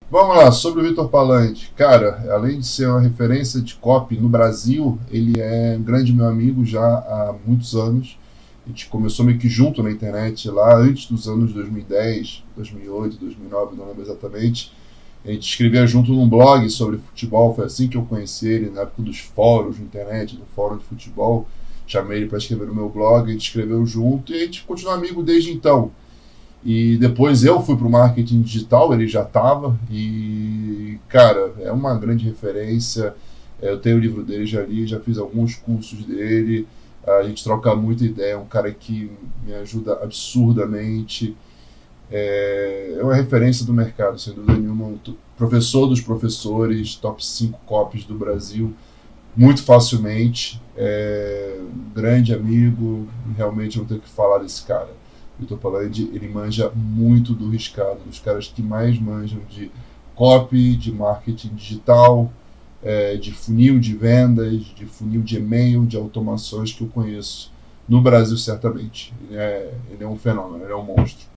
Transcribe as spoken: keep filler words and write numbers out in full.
Vamos lá, sobre o Vitor Palante. Cara, além de ser uma referência de copy no Brasil, ele é um grande meu amigo já há muitos anos. A gente começou meio que junto na internet lá antes dos anos dois mil e dez, dois mil e oito, dois mil e nove, não lembro exatamente. A gente escrevia junto num blog sobre futebol, foi assim que eu conheci ele, na época dos fóruns na internet, do fórum de futebol. Chamei ele para escrever no meu blog, a gente escreveu junto e a gente continua amigo desde então. E depois eu fui para o marketing digital, ele já estava, e, cara, é uma grande referência. É, eu tenho o livro dele, já li, já fiz alguns cursos dele, a gente troca muita ideia, é um cara que me ajuda absurdamente. É, é uma referência do mercado, sem dúvida nenhuma, um professor dos professores, top cinco copies do Brasil, muito facilmente. É um grande amigo, realmente eu não tenho que falar desse cara. O Vitor Palandi, ele manja muito do riscado, dos caras que mais manjam de copy, de marketing digital, é, de funil de vendas, de funil de e-mail, de automações que eu conheço no Brasil, certamente. Ele é, ele é um fenômeno, ele é um monstro.